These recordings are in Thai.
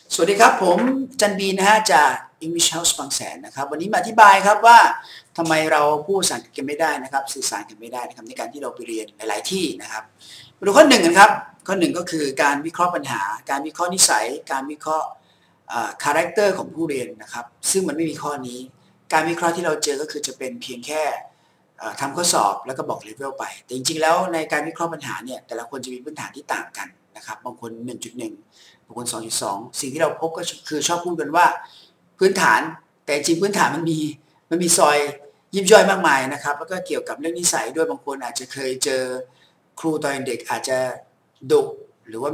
สวัสดีครับผมจันบีนะฮะจาก English House บางแสนนะครับวันนี้มาอธิบายครับว่าทำไมเราพูดภาษาอังกฤษกันไม่ได้นะครับสื่อสารกันไม่ได้นะครับในการที่เราไปเรียนหลายๆที่นะครับมาดูข้อหนึ่งกันครับข้อหนึ่งก็คือการวิเคราะห์ปัญหาการวิเคราะห์นิสัยการวิเคราะห์คาแรคเตอร์ของผู้เรียนนะครับซึ่งมันไม่มีข้อนี้การวิเคราะห์ที่เราเจอก็คือจะเป็นเพียงแค่ทำข้อสอบแล้วก็บอกเลเวลไปแต่จริงๆแล้วในการวิเคราะห์ปัญหาเนี่ยแต่ละคนจะมีพื้นฐานที่ต่างกันนะครับบางคน 1.1บางคน 2.2 สิ่งที่เราพบก็คือชอบพูดกันว่าพื้นฐานแต่จริงพื้นฐานมันมีซอยยิบย่อยมากมายนะครับแล้วก็เกี่ยวกับเรื่องนิสัยด้วยบางคนอาจจะเคยเจอครูตอนเด็กอาจจะดุหรือว่า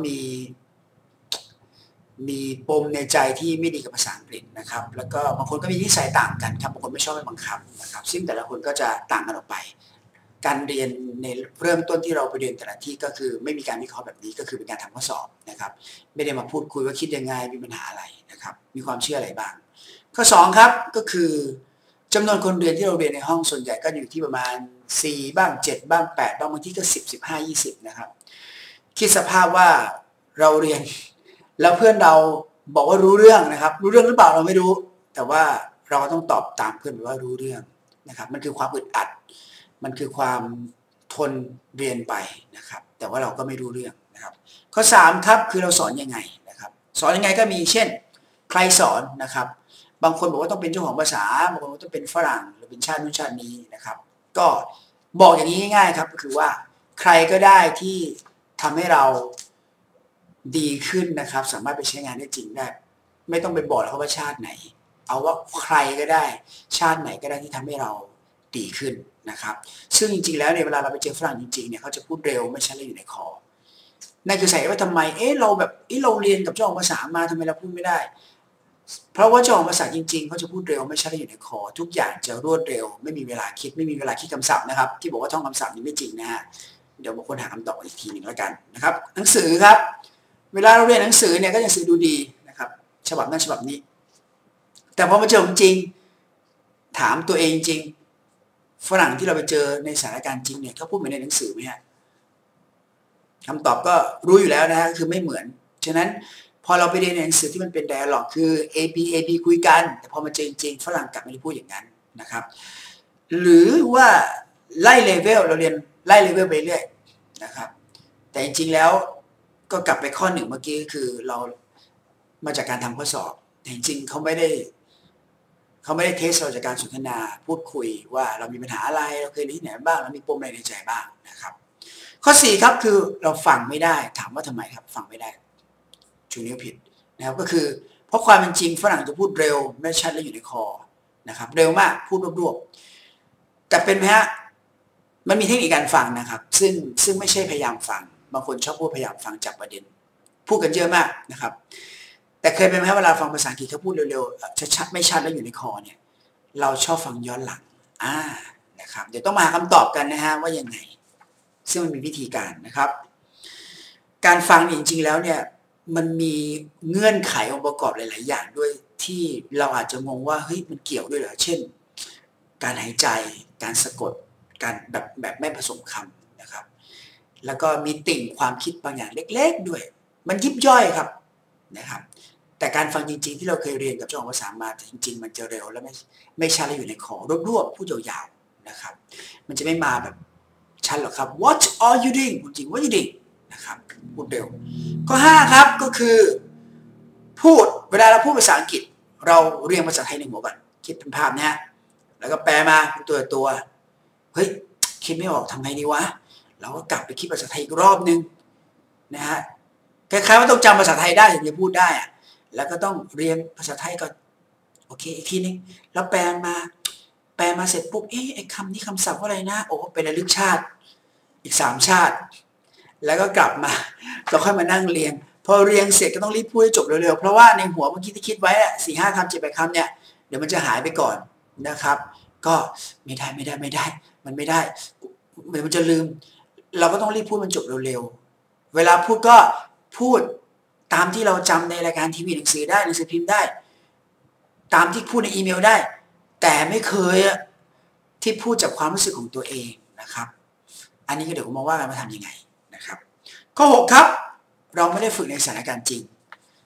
มีปมในใจที่ไม่ดีกับภาษาอังกฤษนะครับแล้วก็บางคนก็มีนิสัยต่างกันครับบางคนไม่ชอบให้บังคับนะครับซึ่งแต่ละคนก็จะต่างกันออกไปการเรียนในเริ่มต้นที่เราไปเรียนแต่ละที่ก็คือไม่มีการวิเคราะห์แบบนี้ก็คือเป็นการทำข้อสอบนะครับไม่ได้มาพูดคุยว่าคิดยังไงมีปัญหาอะไรนะครับมีความเชื่ออะไรบ้างข้อ2ครับก็คือจำนวนคนเรียนที่เราเรียนในห้องส่วนใหญ่ก็อยู่ที่ประมาณ4บ้าง7บ้าง8บางที่ก็10 15 20นะครับคิดสภาพว่าเราเรียนแล้วเพื่อนเราบอกว่ารู้เรื่องนะครับรู้เรื่องหรือเปล่าเราไม่รู้แต่ว่าเราก็ต้องตอบตามเพื่อนว่ารู้เรื่องนะครับมันคือความอึดอัดมันคือความทนเรียนไปนะครับแต่ว่าเราก็ไม่รู้เรื่องนะครับข้อ3ครับคือเราสอนยังไงนะครับสอนยังไงก็มีเช่นใครสอนนะครับบางคนบอกว่าต้องเป็นเจ้าของภาษาบางคนต้องเป็นฝรั่งหรือเป็นชาตินู้นชาตินี้นะครับก็บอกอย่างนี้ง่ายๆครับก็คือว่าใครก็ได้ที่ทำให้เราดีขึ้นนะครับสามารถไปใช้งานได้จริงได้ไม่ต้องไปบอกเขาว่าชาติไหนเอาว่าใครก็ได้ชาติไหนก็ได้ที่ทำให้เราดีขึ้นนะครับซึ่งจริงๆแล้วเนี่ยเวลาเราไปเจอฝรั่งจริงๆเนี่ยเขาจะพูดเร็วไม่ใช่เลยอยู่ในคอนั่นคือสาเหตุว่าทำไมเราเรียนกับเจ้าของภาษามาทำไมเราพูดไม่ได้เพราะว่าเจ้าของภาษาจริงๆเขาจะพูดเร็วไม่ใช่เลยอยู่ในคอทุกอย่างจะรวดเร็วไม่มีเวลาคิดไม่มีเวลาคิดคำศัพท์นะครับที่บอกว่าท่องคำศัพท์นี่ไม่จริงนะฮะเดี๋ยวบางคนหาคำตอบอีกทีหนึ่งแล้วกันนะครับหนังสือครับเวลาเราเรียนหนังสือเนี่ยก็หนังสือดูดีนะครับฉบับนั้นฉบับนี้แต่พอมาเจอจริงถามตัวเองจริงฝรั่งที่เราไปเจอในสถานการณ์จริงเนี่ยเขาพูดเหมือนในหนังสือไหมฮะคำตอบก็รู้อยู่แล้วนะฮะคือไม่เหมือนฉะนั้นพอเราไปเรียนในหนังสือที่มันเป็น dialogue คือ A B คุยกันแต่พอมาเจอจริงฝรั่งกลับไม่ได้พูดอย่างนั้นนะครับหรือว่าไล่เลเวลเราเรียนไล่เลเวลไปเรื่อยนะครับแต่จริงๆแล้วก็กลับไปข้อหนึ่งเมื่อกี้คือเรามาจากการทำข้อสอบแต่จริงๆเขาไม่ได้เทสเราจากการสนทนาพูดคุยว่าเรามีปัญหาอะไรเราเคยเรียนที่ไหนบ้างเรามีปมอะไรในใจบ้างนะครับข้อ4ครับคือเราฟังไม่ได้ถามว่าทำไมครับฟังไม่ได้ชูนิ้วผิดนะครับก็คือเพราะความเป็นจริงฝรั่งจะพูดเร็วไม่ชัดและอยู่ในคอนะครับเร็วมากพูดรวบๆแต่เป็นไหมฮะมันมีเทคนิคการฟังนะครับซึ่งไม่ใช่พยายามฟังบางคนชอบพูดพยายามฟังจับประเด็นพูดกันเยอะมากนะครับแต่เคยเป็นไหมเวลาฟังภาษาอังกฤษเขาพูดเร็วๆชัดๆไม่ชัดแล้วอยู่ในคอเนี่ยเราชอบฟังย้อนหลังนะครับเดี๋ยวต้องมาหาคำตอบกันนะฮะว่ายังไงซึ่งมันมีวิธีการนะครับการฟังจริงๆแล้วเนี่ยมันมีเงื่อนไของค์ประกอบหลายๆอย่างด้วยที่เราอาจจะงงว่าเฮ้ยมันเกี่ยวด้วยเหรอเช่นการหายใจการสะกดการแบบไม่ผสมคำนะครับแล้วก็มีติ่งความคิดบางอย่างเล็กๆด้วยมันยิบย่อยครับนะครับแต่การฟังจริงๆที่เราเคยเรียนกับเจ้าของภาษามาจริงๆมันจะเร็วและไม่ชัดและอยู่ในคอรวบๆพูดยาวๆนะครับมันจะไม่มาแบบชัดหรอกครับ What are you doing จริง What are you doing นะครับพูดเร็วข้อ5ครับก็คือพูดเวลาเราพูดภาษาอังกฤษเราเรียนภาษาไทยในหัวก่อนคิดเป็นภาพนะฮะแล้วก็แปลมาเป็นตัวเฮ้ยคิดไม่ออกทำไงดีวะเราก็กลับไปคิดภาษาไทยอีกรอบนึงนะฮะคล้ายๆว่าต้องจำภาษาไทยได้ถึงจะพูดได้อะแล้วก็ต้องเรียนภาษาไทยก่อนโอเคอีกทีนึงแล้วแปลมาเสร็จปุ๊บไอ้คำนี้คำศัพท์ว่าอะไรนะโอ้เป็นระลึกชาติอีก3ชาติแล้วก็กลับมาเราค่อยมานั่งเรียนพอเรียนเสร็จก็ต้องรีบพูดให้จบเร็วๆเพราะว่าในหัวเมื่อกี้ที่คิดไว้4-5 คำ7-8 คำเนี่ยเดี๋ยวมันจะหายไปก่อนนะครับก็ไม่ได้มันไม่ได้เดี๋ยวมันจะลืมเราก็ต้องรีบพูดมันจบเร็วๆเวลาพูดก็พูดตามที่เราจำในรายการทีวีหนังสือได้หนังสือพิมพ์ได้ตามที่พูดในอีเมลได้แต่ไม่เคยที่พูดจากความรู้สึกของตัวเองนะครับอันนี้ก็เดี๋ยวผมมาว่ากันว่าทำยังไงนะครับข้อ6ครับเราไม่ได้ฝึกในสถานการณ์จริง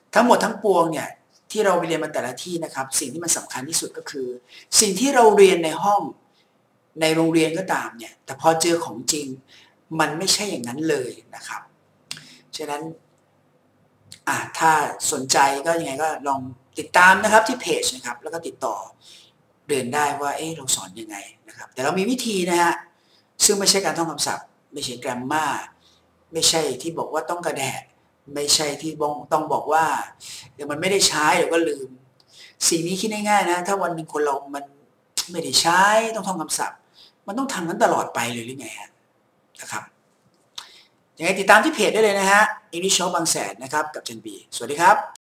ทั้งหมดทั้งปวงเนี่ยที่เราไปเรียนมาแต่ละที่นะครับสิ่งที่มันสำคัญที่สุดก็คือสิ่งที่เราเรียนในห้องในโรงเรียนก็ตามเนี่ยแต่พอเจอของจริงมันไม่ใช่อย่างนั้นเลยนะครับฉะนั้นถ้าสนใจก็ยังไงก็ลองติดตามนะครับที่เพจนะครับแล้วก็ติดต่อเรียนได้ว่าเราสอนยังไงนะครับแต่เรามีวิธีนะฮะซึ่งไม่ใช่การท่องคำศัพท์ไม่ใช่แกรมมาไม่ใช่ที่บอกว่าต้องกระแดะไม่ใช่ที่ต้องบอกว่าเดี๋ยวมันไม่ได้ใช้เดี๋ยวก็ลืมสิ่งนี้คิดง่ายๆนะถ้าวันหนึ่งคนเรามันไม่ได้ใช้ต้องท่องคำศัพท์มันต้องทำนั้นตลอดไปเลยหรือไงฮะนะครับยังไงติดตามที่เพจได้เลยนะฮะ English Shop บางแสนนะครับกับจันบีสวัสดีครับ